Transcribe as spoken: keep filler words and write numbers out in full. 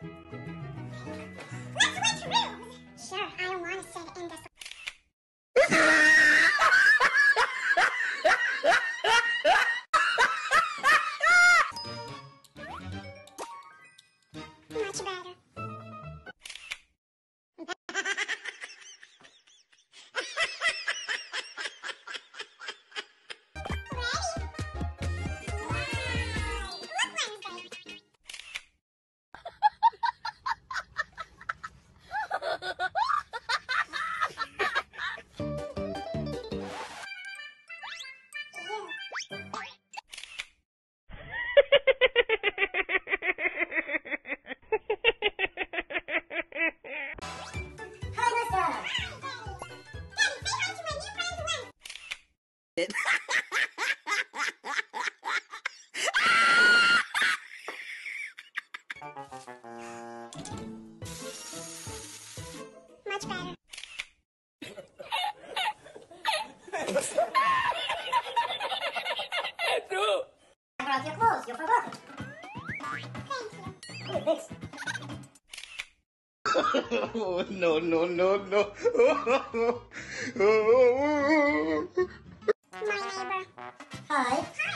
Let's switch rooms. Sure, I don't want to sit in the... Much better. Much better. No. I brought your clothes. You forgot it. Thank you. Oh, thanks. Oh, no, no, no, no. My neighbor. Hi.